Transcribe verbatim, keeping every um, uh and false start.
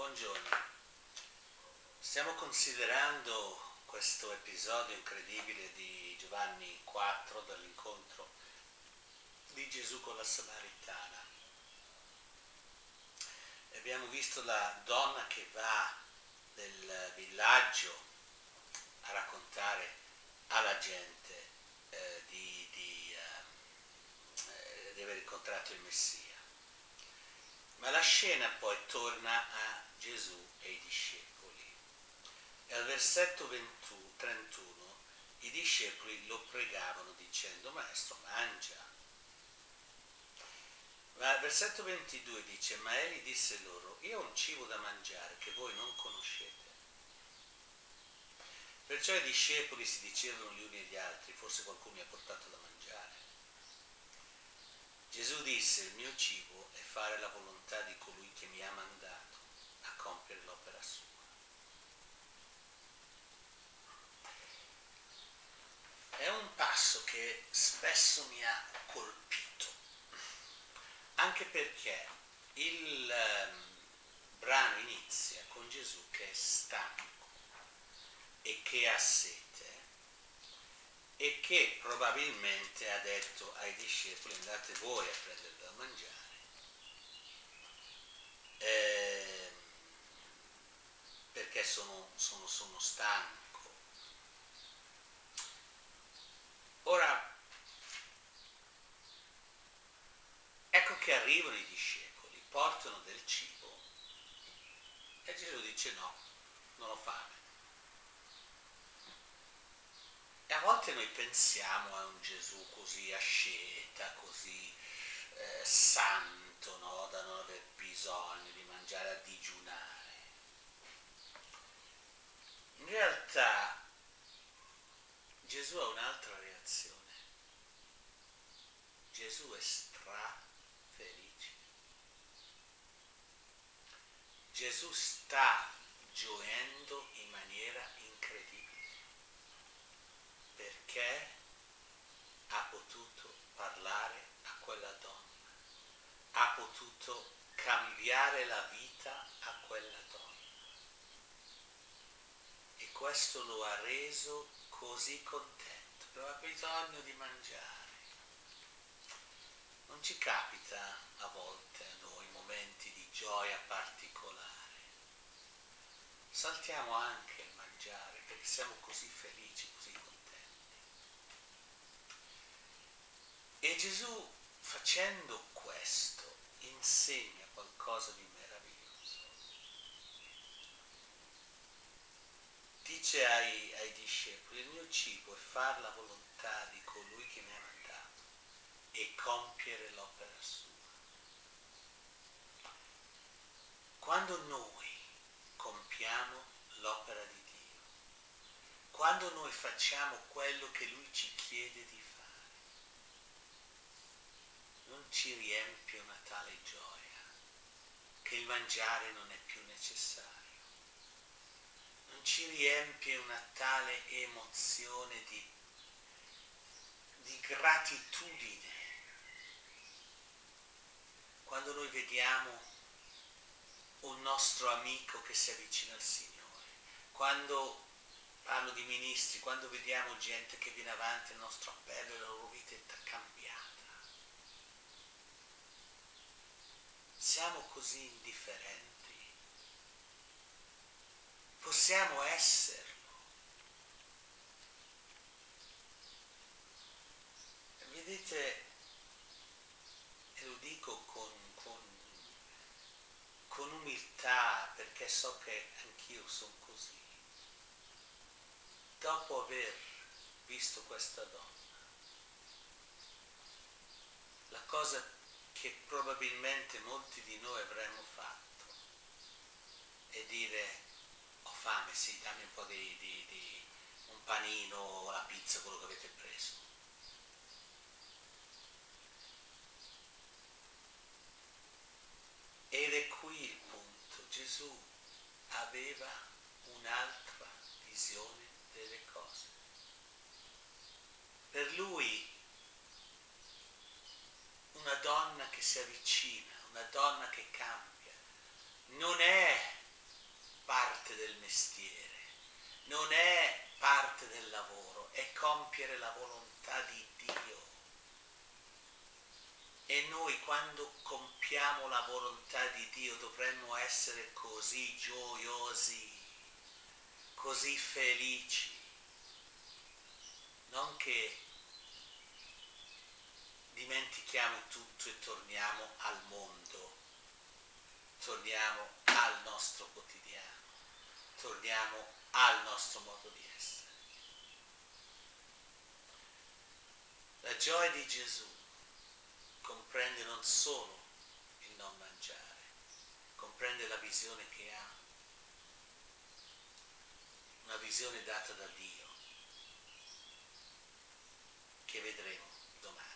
Buongiorno, stiamo considerando questo episodio incredibile di Giovanni quattro dall'incontro di Gesù con la Samaritana. Abbiamo visto la donna che va nel villaggio a raccontare alla gente eh, di, di, eh, di aver incontrato il Messia. Ma la scena poi torna a Gesù e ai discepoli. E al versetto ventuno, trentuno i discepoli lo pregavano dicendo: Maestro, mangia. Ma al versetto ventidue dice: ma egli disse loro: io ho un cibo da mangiare che voi non conoscete. Perciò i discepoli si dicevano gli uni agli altri: forse qualcuno mi ha portato da mangiare. Gesù disse: il mio cibo è fare la volontà di colui che mi ha mandato a compiere l'opera sua. È un passo che spesso mi ha colpito, anche perché il eh, brano inizia con Gesù che è stanco e che ha sete e che probabilmente ha detto ai discepoli: andate voi a prendere da mangiare, eh, perché sono, sono, sono stanco. Ora, ecco che arrivano i discepoli, portano del cibo e Gesù dice: no, non ho fame. E a volte noi pensiamo a un Gesù così asceta, così eh, santo, no? Da non aver bisogno di mangiare, a digiunare. In realtà Gesù ha un'altra reazione. Gesù è strafelice. Gesù sta gioendo in maniera incredibile perché ha potuto parlare a quella donna, ha potuto cambiare la vita a quella donna. E questo lo ha reso così contento. Aveva bisogno di mangiare. Non ci capita a volte a noi momenti di gioia particolare. Saltiamo anche il mangiare perché siamo così felici, così contenti. E Gesù, facendo questo, insegna qualcosa di meraviglioso. Dice ai, ai discepoli: il mio cibo è far la volontà di colui che mi ha mandato e compiere l'opera sua. Quando noi compiamo l'opera di Dio, quando noi facciamo quello che Lui ci chiede di fare, non ci riempie una tale gioia che il mangiare non è più necessario. Non ci riempie una tale emozione di, di gratitudine quando noi vediamo un nostro amico che si avvicina al Signore, quando parlo di ministri, quando vediamo gente che viene avanti al nostro appello e la loro vita è cambiata. Siamo così indifferenti? Possiamo esserlo. E vedete, e lo dico con, con, con umiltà perché so che anch'io sono così. Dopo aver visto questa donna, la cosa che probabilmente molti di noi avremmo fatto è dire: ho fame, sì, dammi un po' di, di, di un panino o la pizza, quello che avete preso. Ed è qui il punto: Gesù aveva un'altra visione delle cose. Per lui una donna che si avvicina, una donna che cambia, non è compiere la volontà di Dio. E noi quando compiamo la volontà di Dio dovremmo essere così gioiosi, così felici, non che dimentichiamo tutto e torniamo al mondo, torniamo al nostro quotidiano, torniamo al nostro modo di essere. La gioia di Gesù comprende non solo il non mangiare, comprende la visione che ha, una visione data da Dio, che vedremo domani.